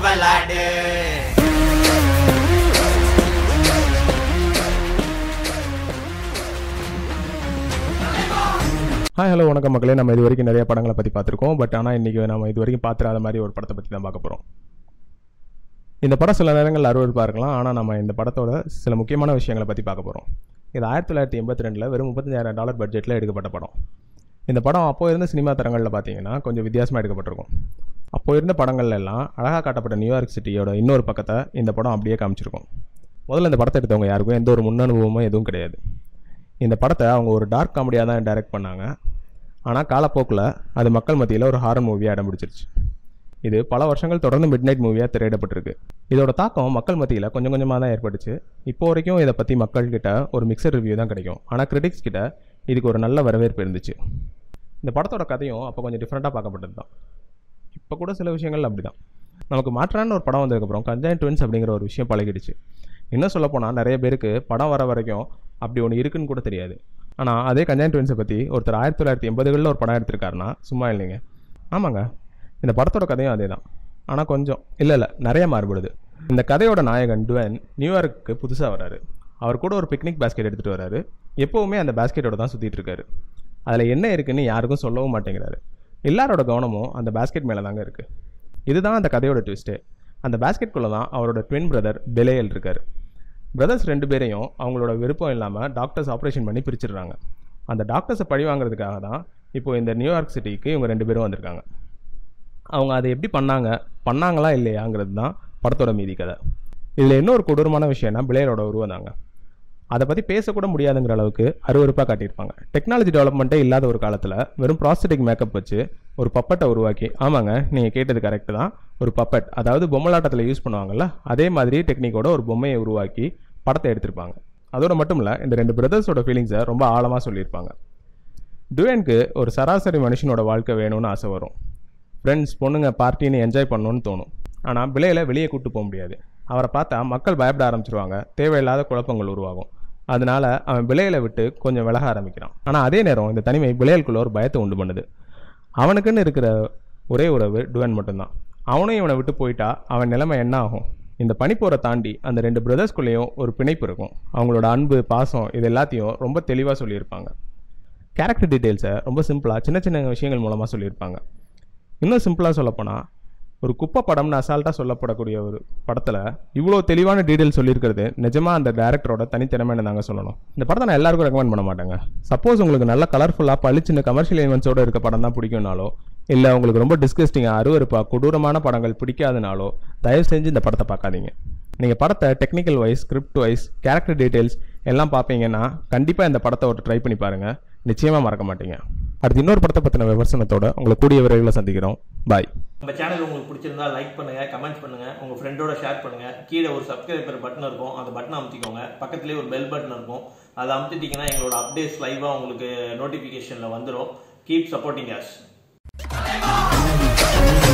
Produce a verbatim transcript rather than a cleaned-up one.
விளாடு. Hi hello வணக்கம் மக்களே. நம்ம இது வரைக்கும் நிறைய படங்களை பற்றி பார்த்துருக்கோம். பட் ஆனால் இன்றைக்கி நம்ம இது வரைக்கும் பார்த்துறாத மாதிரி ஒரு படத்தை பற்றி தான் பார்க்க போகிறோம். இந்த படம் சில நேரங்கள் அறுவறுப்பாக இருக்கலாம். ஆனால் நம்ம இந்த படத்தோட சில முக்கியமான விஷயங்களை பற்றி பார்க்க போகிறோம். இது ஆயிரத்தி தொள்ளாயிரத்தி எண்பத்தி ரெண்டில் வெறும் முப்பத்தஞ்சாயிரம் டாலர் பட்ஜெட்டில் எடுக்கப்பட்ட படம். இந்த படம் அப்போ இருந்த சினிமா தரங்களில் பார்த்தீங்கன்னா கொஞ்சம் வித்தியாசமாக எடுக்கப்பட்டிருக்கும். அப்போ இருந்த படங்கள்ல எல்லாம் அழகாக காட்டப்பட்ட நியூயார்க் சிட்டியோட இன்னொரு பக்கத்தை இந்த படம் அப்படியே காமிச்சிருக்கும். முதல்ல இந்த படத்தை எடுத்தவங்க யாருக்கும் எந்த ஒரு முன் அனுபவமும் எதுவும் கிடையாது. இந்த படத்தை அவங்க ஒரு டார்க் காமெடியாக தான் டைரக்ட் பண்ணாங்க. ஆனால் காலப்போக்கில் அது மக்கள் மத்தியில் ஒரு ஹாரர் மூவியாக இடம் பிடிச்சிருச்சு. இது பல வருஷங்கள் தொடர்ந்து மிட் நைட் மூவியாக திரையிடப்பட்டிருக்கு. இதோட தாக்கம் மக்கள் மத்தியில் கொஞ்சம் கொஞ்சமாக தான் ஏற்பட்டுச்சு. இப்போ வரைக்கும் இதை பற்றி மக்கள்கிட்ட ஒரு மிக்சர் ரிவ்யூ தான் கிடைக்கும். ஆனால் கிரிட்டிக்ஸ் கிட்ட இதுக்கு ஒரு நல்ல வரவேற்பு இருந்துச்சு. இந்த படத்தோட கதையும் அப்போ கொஞ்சம் டிஃப்ரெண்ட்டாக பார்க்கப்பட்டது தான். இப்போ கூட சில விஷயங்கள் அப்படி தான். நமக்கு மாற்றான ஒரு படம் வந்ததுக்கப்புறம் கஞ்சாயின் ட்வின்ஸ் அப்படிங்கிற ஒரு விஷயம் பழகிடுச்சு. இன்னும் சொல்லப்போனால் நிறைய பேருக்கு படம் வர வரைக்கும் அப்படி ஒன்று இருக்குன்னு கூட தெரியாது. ஆனால் அதே கஞ்சாயின் ட்வின்ஸை பற்றி ஒருத்தர் ஆயிரத்தி தொள்ளாயிரத்தி எண்பதுகளில் ஒரு படம் எடுத்திருக்காருன்னா சும்மா இல்லைங்க. ஆமாங்க, இந்த படத்தோட கதையும் அதே தான். ஆனால் கொஞ்சம் இல்லை இல்லை நிறைய மாறுபடுது. இந்த கதையோட நாயகன் டுவேன் நியூயார்க்கு புதுசாக வராரு. அவர் கூட ஒரு பிக்னிக் பேஸ்கெட் எடுத்துகிட்டு வராரு. எப்போவுமே அந்த பேஸ்கெட்டோட தான் சுற்றிட்டு இருக்காரு. அதில் என்ன இருக்குன்னு யாருக்கும் சொல்லவும் மாட்டேங்கிறாரு. எல்லாரோட கவனமும் அந்த பேஸ்கெட் மேலே தாங்க இருக்குது. இதுதான் அந்த கதையோட ட்விஸ்ட்டு. அந்த பேஸ்கெட்குள்ளே தான் அவரோட ட்வின் பிரதர் பெலேயல் இருக்கார். பிரதர்ஸ் ரெண்டு பேரையும் அவங்களோட விருப்பம் இல்லாமல் டாக்டர்ஸ் ஆப்ரேஷன் பண்ணி பிரிச்சிடுறாங்க. அந்த டாக்டர்ஸை பழி வாங்குறதுக்காக தான் இப்போது இந்த நியூயார்க் சிட்டிக்கு இவங்க ரெண்டு பேரும் வந்திருக்காங்க. அவங்க அதை எப்படி பண்ணாங்க பண்ணாங்களா இல்லையாங்கிறது தான் படத்தோட மீதி கதை. இதில் இன்னொரு கொடூரமான விஷயம்னா பிளேயரோட உருவம் தாங்க. அதை பற்றி பேசக்கூட முடியாதுங்கிற அளவுக்கு அருவருப்பாக காட்டியிருப்பாங்க. டெக்னாலஜி டெவலப்மெண்ட்டே இல்லாத ஒரு காலத்தில் வெறும் ப்ராஸ்தட்டிக் மேக்கப் வச்சு ஒரு பப்பட்டை உருவாக்கி, ஆமாங்க நீங்கள் கேட்டது கரெக்டு தான், ஒரு பப்பட், அதாவது பொம்மலாட்டத்தில் யூஸ் பண்ணுவாங்கள்ல அதே மாதிரி டெக்னிக்கோட ஒரு பொம்மையை உருவாக்கி படத்தை எடுத்திருப்பாங்க. அதோட மட்டும் இல்லை, இந்த ரெண்டு பிரதர்ஸோட ஃபீலிங்ஸை ரொம்ப ஆழமாக சொல்லியிருப்பாங்க. டுவேனுக்கு ஒரு சராசரி மனுஷனோட வாழ்க்கை வேணும்னு ஆசை வரும். ஃப்ரெண்ட்ஸ், பொண்ணுங்க, பார்ட்டின்னு என்ஜாய் பண்ணணும்னு தோணும். ஆனால் பிள்ளையில வெளியே கூட்டு போக முடியாது. அவரை பார்த்தா மக்கள் பயப்பட ஆரம்பிச்சிருவாங்க. தேவையில்லாத குழப்பங்கள் உருவாகும். அதனால அவன் பிள்ளைகளை விட்டு கொஞ்சம் விலக ஆரம்பிக்கிறான். ஆனால் அதே நேரம் இந்த தனிமை பிள்ளைகளுக்குள்ள ஒரு பயத்தை உண்டு பண்ணுது. அவனுக்குன்னு இருக்கிற ஒரே உறவு டுவேன் மட்டும்தான். அவனும் இவனை விட்டு போயிட்டா அவன் நிலைமை என்ன ஆகும்? இந்த பனிப்போரை தாண்டி அந்த ரெண்டு பிரதர்ஸ்குள்ளேயும் ஒரு பிணைப்பு இருக்கும். அவங்களோட அன்பு, பாசம், இது எல்லாத்தையும் ரொம்ப தெளிவாக சொல்லியிருப்பாங்க. கேரக்டர் டீட்டெயில்ஸை ரொம்ப சிம்பிளாக சின்ன சின்ன விஷயங்கள் மூலமாக சொல்லியிருப்பாங்க. இன்னும் சிம்பிளாக சொல்லப்போனால், ஒரு குப்பை படம்னு அசால்ட்டாக சொல்லப்படக்கூடிய ஒரு படத்தில் இவ்வளோ தெளிவான டீட்டெயில் சொல்லியிருக்கிறது நிஜமாக அந்த டேரக்டரோட தனித்திறமைன்னு தாங்க சொல்லணும். இந்த படத்தை நான் எல்லாருக்கும் ரெக்கமெண்ட் பண்ண மாட்டேங்க. சப்போஸ் உங்களுக்கு நல்ல கலர்ஃபுல்லாக பளிச்சின்னு கமர்ஷியல் ஈவெண்ட்ஸோடு இருக்க படம் தான் பிடிக்கும்னாலோ, இல்லை உங்களுக்கு ரொம்ப டிஸ்கஸ்டிங்காக அருவருப்பாக கொடூரமான படங்கள் பிடிக்காதனாலோ தயவு செஞ்சு இந்த படத்தை பார்க்காதீங்க. நீங்கள் படத்தை technical wise, script wise, character details எல்லாம் பார்ப்பீங்கன்னா கண்டிப்பாக இந்த படத்தை ஒரு ட்ரை பண்ணி பாருங்கள். நிச்சயமாக மறக்க மாட்டீங்க. அடுத்து இன்னொரு படத்தை பற்றின விமர்சனத்தோட உங்களை கூடிய விரைவில் சந்திக்கிறோம். பாய். நம்ம சேனல் உங்களுக்கு பிடிச்சிருந்தா லைக் பண்ணுங்க, கமெண்ட் பண்ணுங்க, உங்க ஃப்ரெண்டோட ஷேர் பண்ணுங்க. கீழே ஒரு சப்ஸ்கிரைபர் பட்டன் இருக்கும், அந்த பட்டனை அமுத்திக்கோங்க. பக்கத்துலேயே ஒரு பெல் பட்டன் இருக்கும், அதை அமுத்திட்டீங்கன்னா எங்களோட அப்டேட்ஸ் லைவா உங்களுக்கு நோட்டிபிகேஷன்ல வந்துடும். Keep supporting as.